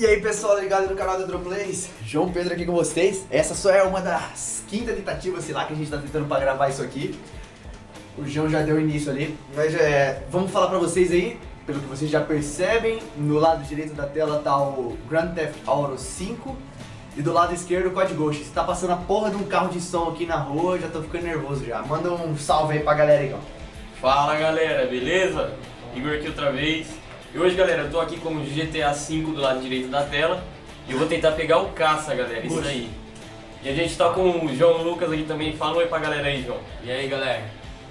E aí pessoal, ligado no canal do Hydroplays, João Pedro aqui com vocês. Essa só é uma das quintas tentativas, sei lá, que a gente tá tentando pra gravar isso aqui. O João já deu início ali, mas vamos falar pra vocês aí, pelo que vocês já percebem, no lado direito da tela tá o Grand Theft Auto 5 e do lado esquerdo o Code Ghost. Você tá passando a porra de um carro de som aqui na rua, já tô ficando nervoso já. Manda um salve aí pra galera aí, ó. Fala galera, beleza? Igor aqui outra vez. E hoje, galera, eu tô aqui com o GTA V do lado direito da tela e eu vou tentar pegar o caça, galera, isso aí. E a gente tá com o João Lucas aqui também. Fala um oi pra galera aí, João. E aí, galera?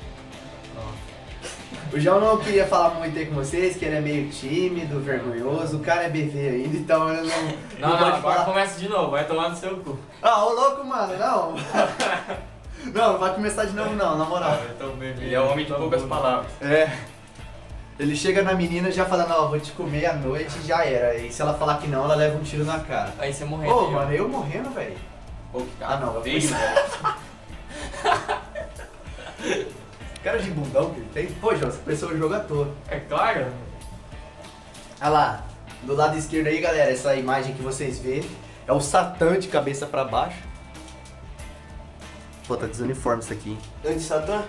O João não queria falar muito aí com vocês, que ele é meio tímido, vergonhoso, o cara é BV ainda, então ele não pode agora falar. começa de novo, vai tomar no seu cu. Ah, ô louco, mano, não. Não vai começar de novo não, na moral. Ele é um homem de poucas palavras. É. Ele chega na menina já falando, ó, vou te comer à noite e já era. E se ela falar que não, ela leva um tiro na cara. Aí você morreu. Ô, mano, eu morrendo, velho. Pô, que cara não, feio, foi- velho. Cara de bundão que ele tem. Pô, João, você pensou o jogo à toa. É claro. Olha lá, do lado esquerdo aí, galera, essa imagem que vocês vê é o Satã de cabeça pra baixo. Pô, tá desuniforme isso aqui, hein? Anti-Satã?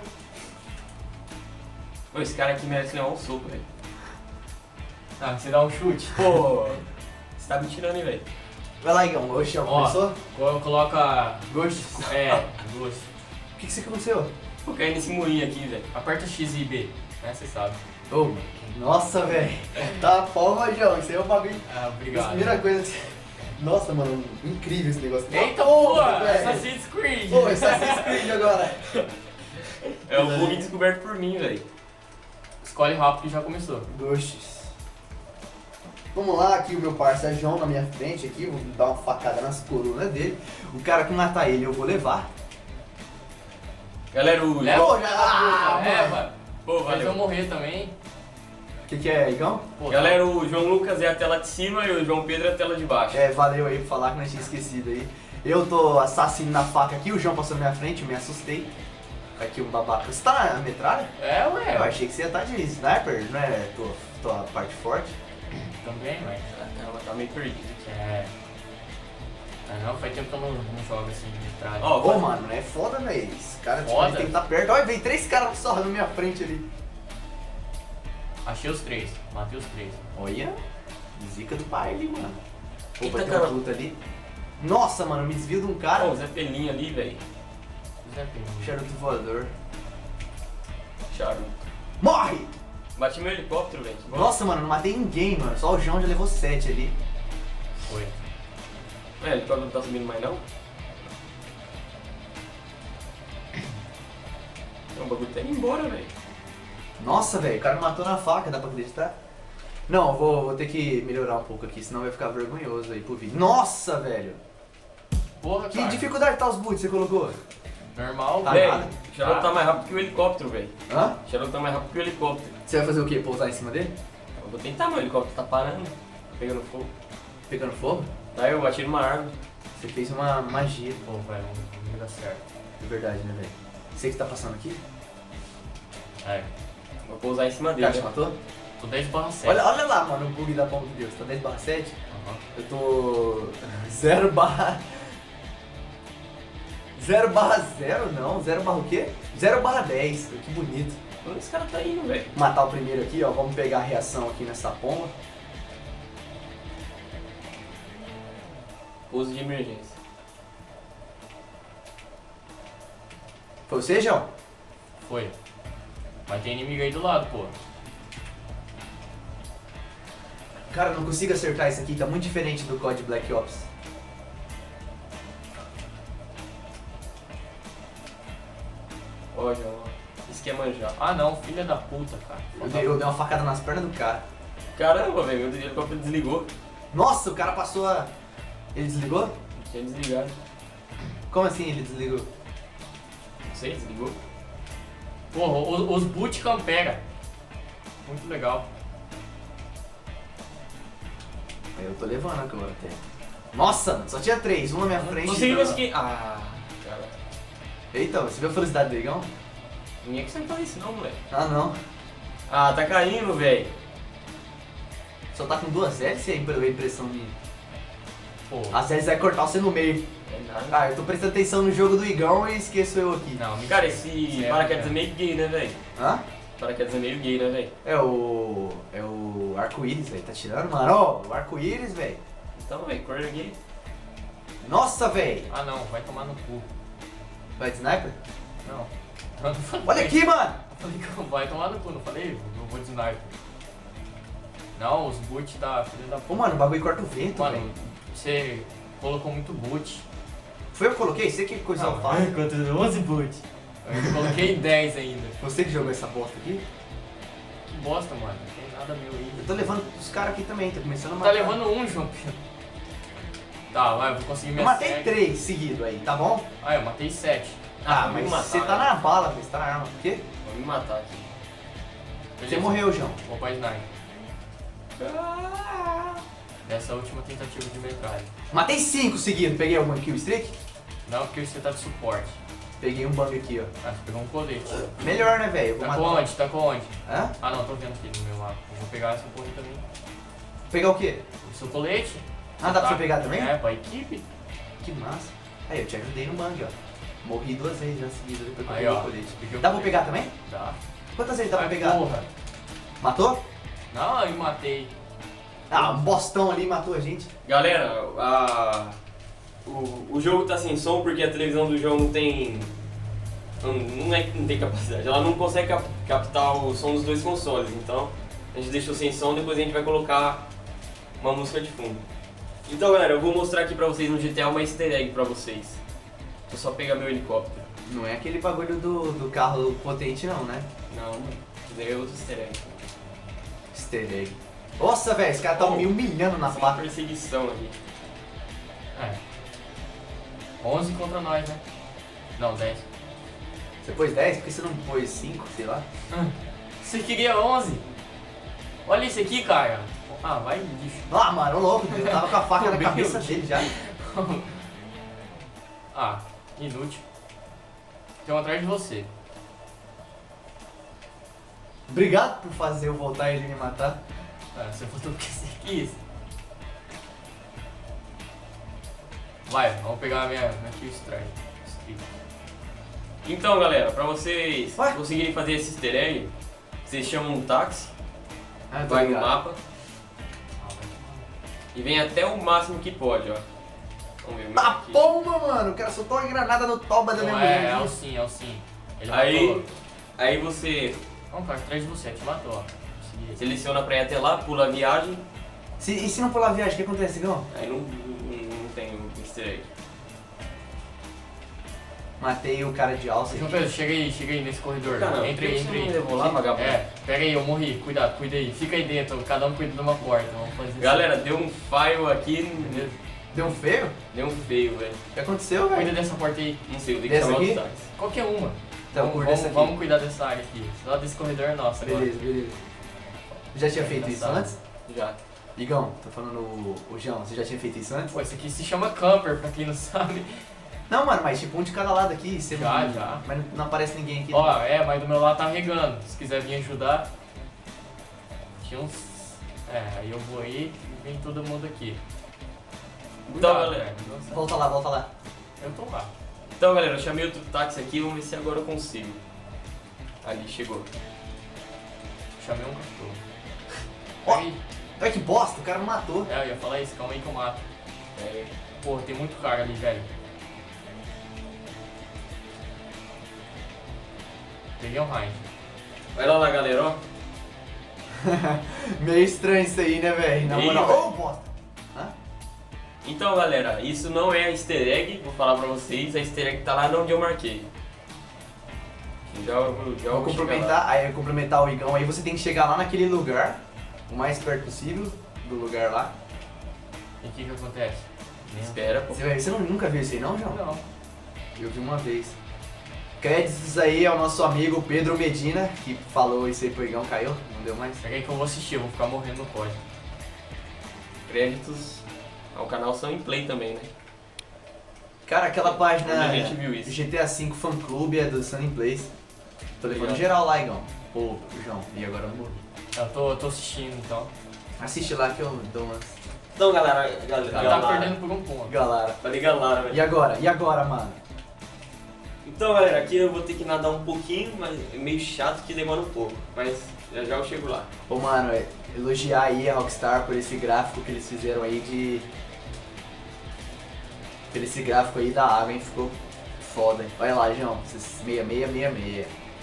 Pô, esse cara aqui merece levar um soco, velho. Ah, você dá um chute. Pô, você tá me tirando, hein, velho. Vai lá, Igão. Oxe, já Ó. começou? Coloca... Gosto. gosto. O que que aconteceu? Vou cair nesse murinho aqui, velho. Aperta X e B, né, você sabe. Ô, nossa, velho. Tá palma, João. Isso aí é um bagulho. Ah, obrigado. Primeira coisa. Nossa, mano, incrível esse negócio. Eita porra, porra, velho. Assassin's Creed. Pô, Assassin's Creed agora. É o bug descoberto por mim, velho. Escolhe rápido que já começou. Gostes. Vamos lá, aqui o meu parceiro João na minha frente aqui, vou dar uma facada nas colunas dele. O cara que matar ele eu vou levar. Galera, o Leva? Pô, já Mano. Pô, Faz eu valeu. morrer também. O que é, Igão? Pô, Galera, o João Lucas é a tela de cima e o João Pedro é a tela de baixo. É, valeu aí por falar que nós tinha esquecido aí. Eu tô assassino na faca aqui, o João passou na minha frente, eu me assustei. Aqui um babaca. Você tá na metralha? É, ué. Eu achei que você ia estar de sniper, não é tua parte forte. Também, mas... Ela tá meio perdida. É... Ah, não, faz tempo que eu não jogo assim de trás. Ó, Ô, mano, é foda, velho. Esse cara tipo, Foda? ele tem que estar perto. Olha, veio 3 caras só na minha frente ali. Achei os 3, matei os 3. Olha, zica do baile, mano. Pô, Eita, vai ter uma cara. luta ali. Nossa, mano, me desvio de um cara. Ó, o Zé Pelinho ali, velho. Charuto voador. Charuto. Morre! Bati meu helicóptero, velho. Que bom. Nossa, mano, não matei ninguém, mano. Só o João já levou 7 ali. Foi. É, o helicóptero não tá subindo mais, não? Não, o bagulho tá indo embora, velho. Nossa, velho, o cara me matou na faca, dá pra acreditar? Não, eu vou ter que melhorar um pouco aqui, senão vai ficar vergonhoso aí pro vídeo. Nossa, velho! Porra, Que cara. dificuldade tá os boots você colocou? Normal, Tá velho. nada. O Charuto tá mais rápido que o helicóptero, velho. Hã? O Charuto tá mais rápido que o helicóptero. Você vai fazer o quê? Pousar em cima dele? Eu vou tentar, meu helicóptero tá parando. Pegando fogo. Pegando fogo? Daí eu bati numa árvore. Você fez uma magia. Pô, vai, não dá certo. De verdade, né, velho? Você que tá passando aqui? É. Vou pousar em cima O dele. cara te matou? Tô 10/7. Olha lá, mano, o bug da bomba de Deus. Tá 10/7? Aham. Eu tô 0/0 não, 0/ o quê? 0/10, que bonito. Onde esse cara tá indo, velho? Vou matar o primeiro aqui, ó, vamos pegar a reação aqui nessa pomba. Pouso de emergência. Foi você, João? Foi. Mas tem inimigo aí do lado, pô. Cara, eu não consigo acertar isso aqui, tá muito diferente do COD Black Ops. Ó, João, ó. Isso que é manjar. Ah não, filha da puta, cara. Eu dei uma facada nas pernas do cara. Caramba, velho, meu helicóptero desligou. Nossa, o cara passou a... Ele desligou? Tinha desligado. Como assim ele desligou? Não sei, desligou. Porra, os bootcamp pega. Muito legal. Eu tô levando agora até. Nossa, mano, só tinha 3, um na minha frente. Você e viu outra- isso aqui? Ah, cara. Eita, você viu a felicidade do Igão? Ninguém consegue fazer isso não, moleque. Ah, não. Ah, tá caindo, velho. Só tá com 2 hélices e a impressão minha. Pô, Às vezes vai cortar você no meio. É nada. Ah, eu tô prestando atenção no jogo do Igão e esqueço eu aqui. não, Cara, isso esse é paraquedas é bacana. meio gay, né, velho? Hã? Paraquedas é meio gay, né, velho? É o arco-íris, velho. Tá tirando, mano? Ó, o arco-íris, velho. Então, velho, cor é gay. Nossa, velho. Ah não, vai tomar no cu. Vai de sniper? Não. Eu não falei. Olha aqui, mano. Eu falei que vai tomar no cu, não falei? Eu vou de sniper. Não, os boot da filha da Ô, puta. mano, o bagulho corta o vento, Mano, velho. você colocou muito boot. Foi eu que coloquei? Você que coisa eu faço? quanto 11 boot. Eu coloquei 10 ainda. Você que jogou essa bosta aqui? Que bosta, mano. Não tem nada meu aí. Eu tô levando os caras aqui também, tô começando a Tá matar. levando um, João Pedro. Tá, vai, eu vou conseguir Eu minha matei seg. 3 seguido aí, tá bom? Ah, eu matei 7. Ah, vou mas me matar, você tá né? na bala, velho. Você tá na arma. O quê? Vou me matar aqui. Você morreu, João. Vou pra sniper. Dessa última tentativa de metralha. Matei 5 seguido. Peguei algum kill streak? Não, porque você tá de suporte. Peguei um bang aqui, ó. Ah, você pegou um colete. Melhor, né, velho? Eu vou Tá com matar. onde? Tá com onde? Hã? Ah não, tô vendo aqui no meu mapa. Eu vou pegar essa porra aí também. Pegar o quê? O seu colete? Ah, dá pra Tá. você pegar também? É, pra equipe. Que massa. Aí, eu te ajudei no bang, ó. Morri 2 vezes já seguidas depois que eu Aí, peguei ó. o colete. Peguei o Dá pra colete. pegar também? Dá. Quantas vezes dá pra Ai, pegar? porra. Matou? Não, eu matei. Ah, um bostão ali matou a gente. Galera, o jogo tá sem som porque a televisão do jogo não tem. Não é que não tem capacidade, ela não consegue captar o som dos dois consoles. Então a gente deixou sem som, depois a gente vai colocar uma música de fundo. Então galera, eu vou mostrar aqui pra vocês no GTA uma easter egg pra vocês. Vou só pegar meu helicóptero. Não é aquele bagulho do carro potente não, né? Não, isso daí é outro easter egg. Easter egg. Nossa, velho, esse cara tá me humilhando na Uma placa. perseguição aqui. É. 11 contra nós, né? Não, 10. Você pôs 10? Por que você não pôs 5, sei lá? Você queria 11? Olha isso aqui, cara. Ah, vai lixo. Ah, mano, ô louco, eu tava com a faca na Meu cabeça Deus. dele já. Ah, inútil. Estão atrás de você. Obrigado por fazer eu voltar e ele me matar. Ah, você botou porque você quis. Vai, vamos pegar a minha kill strike. Então galera, pra vocês Ué? conseguirem fazer esse easter egg, vocês chamam um táxi, Ah, tô vai no ligado. mapa e vem até o máximo que pode, ó. Vamos ver. Tá aqui. pomba, mano. O cara soltou uma granada no toba da minha Não, mulher. é aqui. o sim, é o sim. Ele Aí, matou. aí você Vamos, cara, atrás de você, te matou, ó. Consegui. seleciona pra ir até lá, pula a viagem, E se não pular a viagem, o que acontece, Igão? aí não tem o easter egg. Matei o cara de alça. João Pedro, chega aí nesse corredor. Caramba, Entre por que aí, você entre não aí. me levou lá, vagabundo? É, pega aí, eu morri. Cuidado, cuida aí. Fica aí dentro, cada um cuida de uma porta. Vamos fazer isso. Galera, deu um fail aqui, Beleza? Deu um feio? deu um feio, velho. O que aconteceu, Cuida velho? dessa porta aí. Não sei, eu tenho que Dessa chamar aqui? o táxi. Qualquer uma. Então, por dessa aqui. Vamos cuidar dessa área aqui. Só desse corredor é nosso agora. Beleza, beleza. Já tinha feito isso Engraçado. antes? Já. Igão, tô falando o João, você já tinha feito isso antes? Pô, isso aqui se chama camper, pra quem não sabe. Não, mano, mas tipo um de cada lado aqui. Você Já, não, já. Mas não aparece ninguém aqui. Ó, mas do meu lado tá regando. Se quiser vir ajudar. Tinha uns. É, aí eu vou aí e vem todo mundo aqui. Então, Cuidado, galera. cara, nossa. Volta lá, volta lá. Eu tô lá. Então galera, eu chamei outro táxi aqui, vamos ver se agora eu consigo. Ali, chegou. Chamei um cachorro. Ó. Aí, Olha que bosta, o cara me matou. eu ia falar isso, calma aí que eu mato. É, Pô, tem muito cara ali, velho. Peguei um Hind. vai lá, galera, ó. Meio estranho isso aí, né, velho? Na Ih, moral. velho. Ô, bosta! Hã? Então galera, isso não é easter egg, vou falar pra vocês, a easter egg tá lá onde eu marquei. Já Vou vou chegar lá. complementar, aí complementar o Igão aí, você tem que chegar lá naquele lugar, o mais perto possível do lugar lá. E o que que acontece? Espera, pô. Você nunca viu isso aí não, João? Não. Eu vi uma vez. Créditos aí ao nosso amigo Pedro Medina, que falou isso aí pro Igão, caiu, não deu mais. Pega aí que eu vou assistir, eu vou ficar morrendo no código. Créditos ao canal Sun Play também, né? Cara, aquela página Onde a gente viu isso? GTA V Fan Club é do Sunny Place. Tô levando Legal. geral lá, Igão. Pô, João, e agora eu morri. Eu tô assistindo então. Assiste lá que eu dou umas... Então, galera, Tá perdendo por um ponto. Galera. Falei galera, velho. E agora? E agora, mano? Então, galera, aqui eu vou ter que nadar um pouquinho, mas é meio chato que demora um pouco. Mas já já eu chego lá. Ô, mano, elogiar aí a Rockstar por esse gráfico que eles fizeram aí de... Por esse gráfico aí da água, hein? Ficou foda. Olha lá, João. 6666.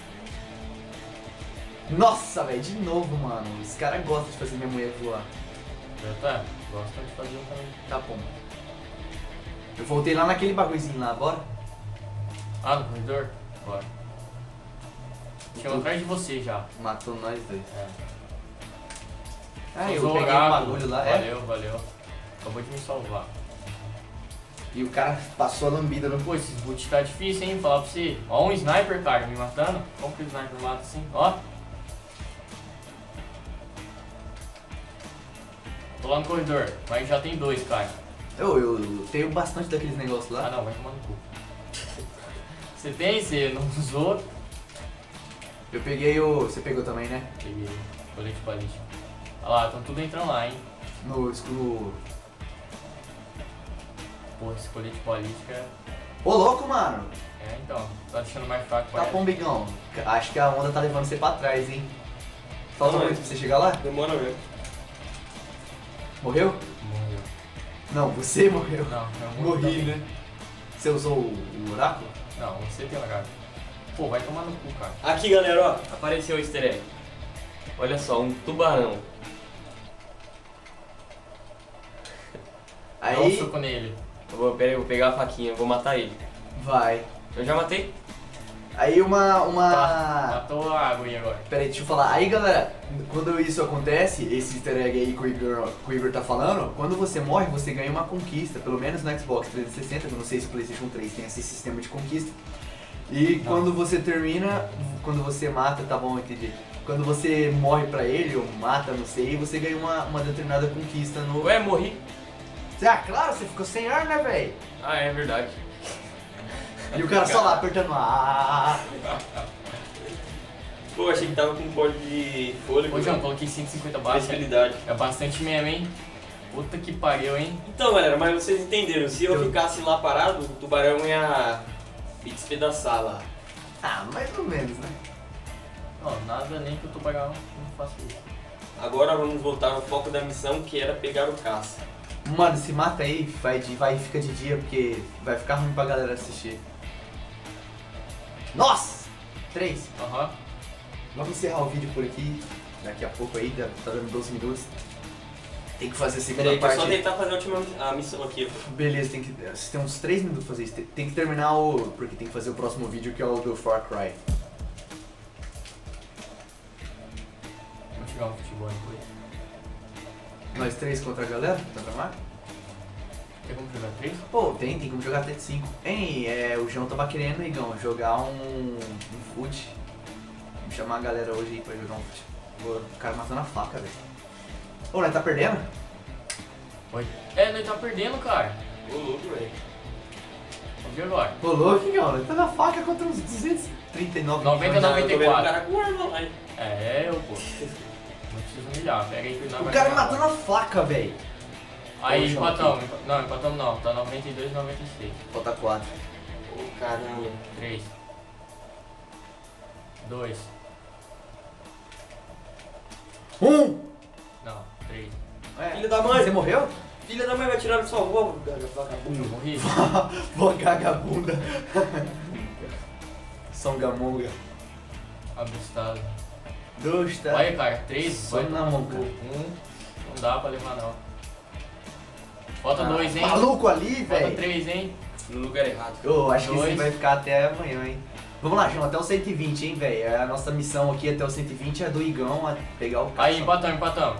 Nossa, velho, de novo, mano. Os caras gostam de fazer minha mulher voar. Tá, gosta de fazer também. Tá bom. Eu voltei lá naquele bagulhozinho lá, bora? Ah, no corredor? Bora. Tinha atrás de você já. Matou nós dois. É. Ah, eu Usou peguei o oráculo. bagulho lá. Valeu. Acabou de me salvar. E o cara passou a lambida no... Pô, esses boot tá difícil, hein? Falar pra você. Ó, um sniper, cara, me matando. Como que o sniper mata assim? Ó. Tô lá no corredor, mas já tem dois, cara. Eu tenho bastante daqueles negócios Ah lá. não, vai tomar no cu. Você tem? Você não usou? Eu peguei o... Você pegou também, né? Peguei. Colete balístico. Olha lá, estão tudo entrando lá, hein? No escuro... Porra, esse colete balístico é... Ô, louco, mano. É, então. Tá deixando mais fraco Tá parece. bom, Bigão. Acho que a onda tá levando você pra trás, hein? Falta Não, muito pra você chegar lá? Demora mesmo. Morreu? Morreu. Não, você morreu. Não, eu Morri, também. né? Você usou o oráculo? Não, você tem lagarto. Pô, vai tomar no cu, cara. Aqui, galera, ó. Apareceu o easter egg. Olha só, um tubarão. Dá um Aí... soco nele. Pera aí, eu vou pegar a faquinha, eu vou matar ele. Vai. Eu já matei? Aí uma... Tá, matou a água aí agora. Pera aí, deixa eu falar. Aí, galera, quando isso acontece, esse easter egg aí que o Igor tá falando, quando você morre, você ganha uma conquista. Pelo menos no Xbox 360, eu não sei se o PlayStation 3 tem esse sistema de conquista. E quando você termina, quando você mata, tá bom, entendi. Quando você morre pra ele, ou mata, não sei, você ganha uma determinada conquista no... Ué, morri. Ah, claro, você ficou sem ar, né, velho? Ah, é verdade. E o cara só lá apertando Pô, achei que tava com um código de fôlego. Ô, João, coloquei 150 baixas. Flexibilidade. É bastante mesmo, hein? Puta que pariu, hein? Então, galera, mas vocês entenderam, se eu Eu- ficasse lá parado, o tubarão ia me despedaçar lá. Ah, mais ou menos, né? Não, nada nem que eu tô pagando, não faço isso. Agora vamos voltar ao foco da missão, que era pegar o caça. Mano, se mata aí, vai e fica de dia, porque vai ficar ruim pra galera assistir. Nossa! 3. Aham. Vamos encerrar o vídeo por aqui. Daqui a pouco aí, tá dando 12 minutos. Tem que fazer a segunda Peraí, que eu parte. só tentar fazer a última missão aqui. Beleza, você tem uns 3 minutos pra fazer isso. Tem que terminar porque tem que fazer o próximo vídeo, que é o do Far Cry. Vamos jogar um futebol depois. Nós 3 contra a galera? Tá tramado? Tem como jogar 3? Pô, tem como jogar até de 5. Hein, o João tava querendo, Igão, jogar um fute. Vamos chamar a galera hoje aí pra jogar um fute. O cara matando a faca, velho. Ô, nós tá perdendo? Oi. É, nós tá perdendo, cara. Ô, louco, velho. Vamos ver agora. Ô, louco, Igão, nós tá na faca contra uns 239. 90, Não, eu tô vendo o 94. cara com arma lá, hein? É, eu, pô. Não precisa humilhar, pega aí que nós O vai cara ganhar matando agora. a faca, velho. Aí Ô, João, empatamos. Não, empatamos não. Tá 92, 96. Falta 4. Ô, caramba. 3. 2. 1! Não, 3. Filho da mãe. Você morreu? Filha da mãe vai tirar do seu avô, vagabundo. Eu morri. Vou vagabunda. Songamonga. Abustado. 2, tá? Olha, cara, 3. Só na mão, cara. 1. Não dá pra levar, não. Falta 2, hein? Maluco ali, Falta velho. 3, hein? No lugar errado. Eu acho que isso aí Dois. vai ficar até amanhã, hein? Vamos lá, João, até o 120, hein, velho? A nossa missão aqui até o 120 é do Igão a pegar o cara. Aí, empatamos.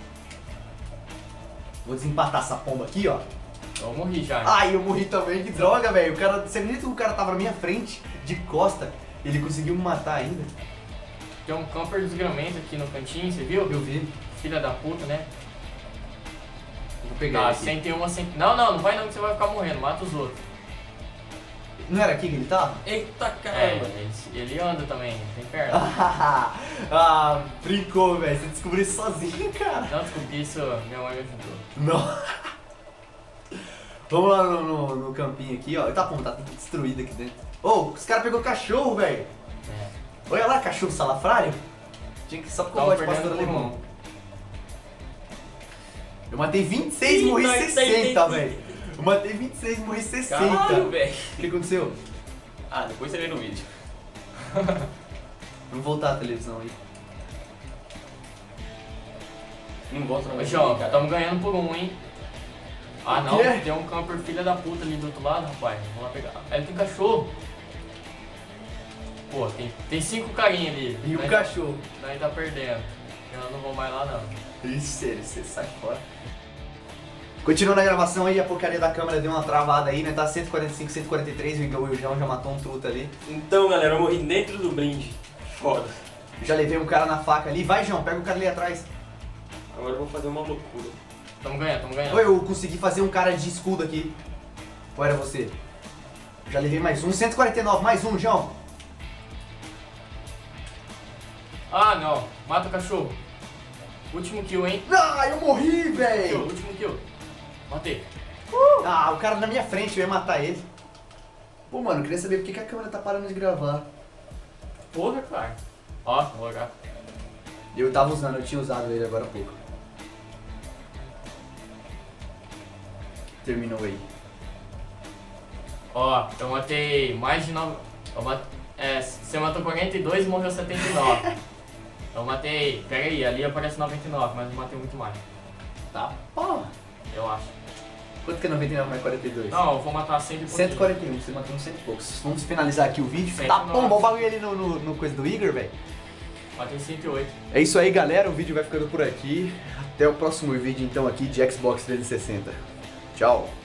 Vou desempatar essa pomba aqui, ó. Eu morri já. Ai, eu morri também, que droga, velho. O cara, você acredita que o cara tava na minha frente, de costa, ele conseguiu me matar ainda? Tem um camper desgramento aqui no cantinho, você viu? Eu vi. Filha da puta, né? Vou pegar Tá, ele aqui. 101, 100... Não vai não que você vai ficar morrendo, mata os outros. Não era aqui que ele tava? Eita É, caramba. ele anda também, tem perna. Ah, brincou, velho. Você descobriu isso sozinho, cara. Não descobri isso, minha mãe me ajudou. Não. Vamos lá no campinho aqui, ó. Tá bom, tá tudo destruído aqui dentro. Ô, os caras pegou cachorro, velho. É. Olha lá, cachorro salafrário. Tinha que só porque eu Tava gosto de pastor perdendo por alemão. Eu matei 26 e morri 60, velho. Eu matei 26 e morri 60. Caralho, velho. O que aconteceu? Ah, depois você vê no vídeo. Vamos voltar à televisão aí. Não volta não Ô, vai João, cara. tamo ganhando por um, hein? Ah, não, quê? tem um camper filha da puta ali do outro lado, rapaz. Vamos lá pegar. Ele tem cachorro. Pô, tem 5 carinhas ali. E o Nós- cachorro? Nós tá perdendo. Eu não vou mais lá, não. Ixi, você sai fora. Continuando a gravação aí, a porcaria da câmera deu uma travada aí, né? Tá 145, 143, o João já matou um truta ali. Então, galera, eu morri dentro do blinde. Foda. Já levei um cara na faca ali. Vai, João, pega o cara ali atrás. Agora eu vou fazer uma loucura. Tamo ganhando, tamo ganhando. Oi, eu consegui fazer um cara de escudo aqui. Ou era você? Já levei mais um. 149, mais um, João. Ah, não. Mata o cachorro. Último kill, hein? Ah, eu morri, Kill, velho. último kill. Matei. Ah, o cara na minha frente, eu ia matar ele. Pô, mano, eu queria saber por que a câmera tá parando de gravar. Porra, cara. Ó, vou olhar. Eu tava usando, eu tinha usado ele agora há pouco. Terminou aí. Ó, eu matei mais de 9... você matou 42 e morreu 79. Eu matei... Pera aí, ali aparece 99, mas eu matei muito mais. Tá, porra. Eu acho. Quanto que é 99 mais 42? Não, eu vou matar 100 e pouquinho. 141, você matou uns 100 e poucos. Vamos finalizar aqui o vídeo. 109. Tá bom, vamos bagulho ali no coisa do Igor, velho. Matei 108. É isso aí, galera. O vídeo vai ficando por aqui. Até o próximo vídeo, então, aqui de Xbox 360. Tchau.